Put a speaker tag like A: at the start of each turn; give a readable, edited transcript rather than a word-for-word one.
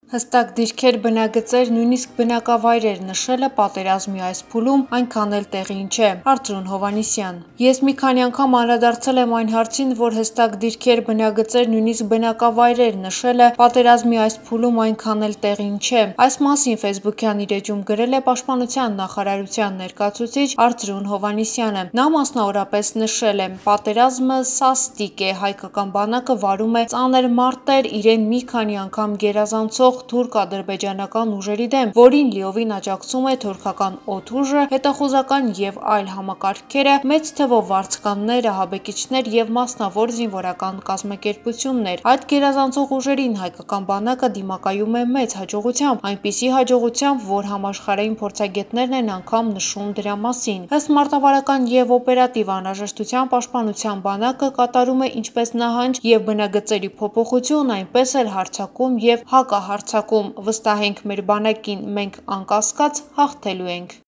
A: Հստակ դիրքեր, բնագծեր, նույնիսկ բնակավայրեր նշելը պատերազմի այս փուլում այնքան էլ տեղին չէ։ Արծրուն Հովհաննիսյան։ Ես մի քանի անգամ անդրադարձել եմ այն հարցին, որ հստակ դիրքեր, բնագծեր, նույնիսկ բնակավայրեր նշելը պատերազմի այս փուլում այնքան էլ տեղին չէ։ Այս մասին Facebook-յան իր էջում գրել է Պաշտպանության նախարարության ներկայացուցիչ Արծրուն Հովհաննիսյանը։ Նա մասնավորապես նշել է. «Պատերազմը սաստիկ է, հայկական բանակը վարում է ծանր մարտեր իրեն մի քանի անգամ գերազանցող թուրք-ադրբեջանական ուժերի դեմ, որին լիովին աջակցում է թուրքական օդուժը, հետախուզական և այլ համակարգերը, մեծ թվով վարձկաններ, ահաբեկիչներ և մասնավոր զինվորական կազմակերպություններ։ Այդ գերազանցող ուժերին հայկական բանակը դիմակայում է մեծ հաջողությամբ, այնպիսի հաջողությամբ, որ համաշխարհային փորձագետներն են անգամ նշում դրա մասին։ Ըստ մարտավարական և օպերատիվ անհրաժեշտության Պաշտպանության բանակը կատարում է ինչպես նահանջ և բնագծերի փոփոխություն, այնպես էլ հարձակում և հակահարձակում։ Վստահ ենք մեր բանակին, մենք անկասկած հաղթելու ենք»։